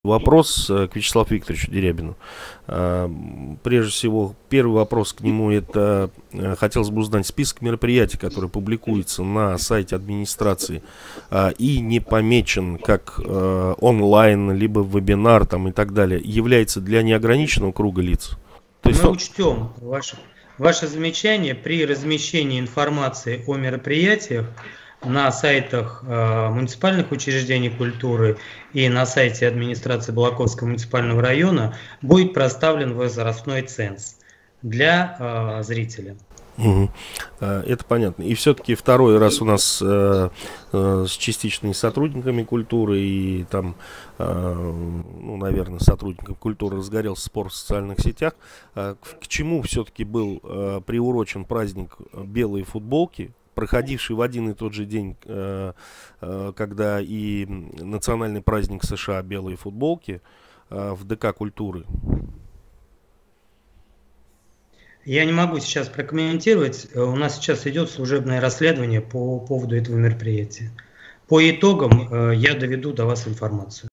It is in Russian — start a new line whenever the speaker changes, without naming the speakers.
Вопрос к Вячеславу Викторовичу Дерябину. Прежде всего, первый вопрос к нему это хотелось бы узнать список мероприятий, которые публикуются на сайте администрации и не помечен как онлайн, либо вебинар там, и так далее, является для неограниченного круга лиц.
То есть мы учтем ваше замечание при размещении информации о мероприятиях на сайтах муниципальных учреждений культуры и на сайте администрации Балаковского муниципального района будет проставлен возрастной ценз для зрителя.
Это понятно. И все-таки второй раз у нас с частичными сотрудниками культуры и там, ну, наверное, сотрудников культуры разгорелся спор в социальных сетях. К чему все-таки был приурочен праздник белой футболки, проходивший в один и тот же день, когда и национальный праздник США белые футболки в ДК культуры?
Я не могу сейчас прокомментировать. У нас сейчас идет служебное расследование по поводу этого мероприятия. По итогам я доведу до вас информацию.